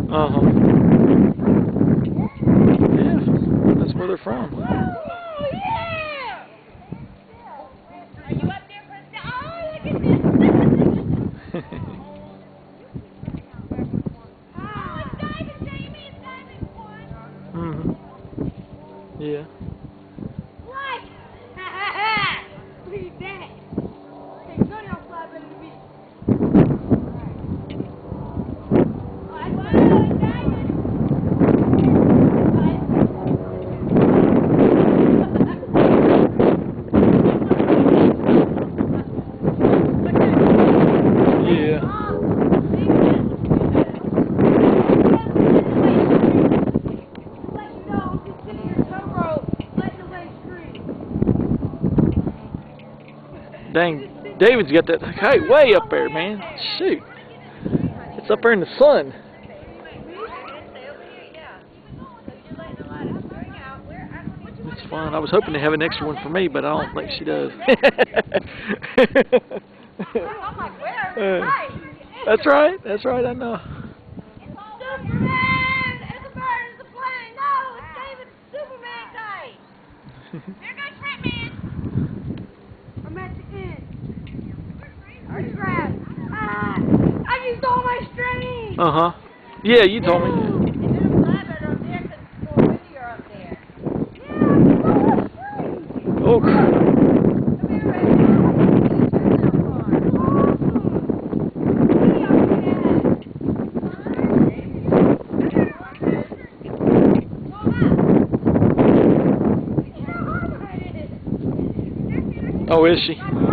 Uh-huh. Yeah, that's where they're from. Oh, yeah! Are you up there, Krista? Oh, look at this! Oh, it's diving, Jamie! It's diving one! Yeah. What? Look at that! Hey, go down, fly better than me. Dang, David's got that kite way up there, man. Shoot. It's up there in the sun. It's fun. I was hoping to have an extra one for me, but I don't think she does. That's right. That's right, I know. Superman! It's a bird, it's a plane. No, it's David's Superman kite. There goes Batman. I'm at the end. Already grabbed. Ah! I used all my string! Uh-huh. Yeah, you told me. And then a fly better up there because it's more windier up there. Yeah, I Oh. Come here, baby. Oh, is she?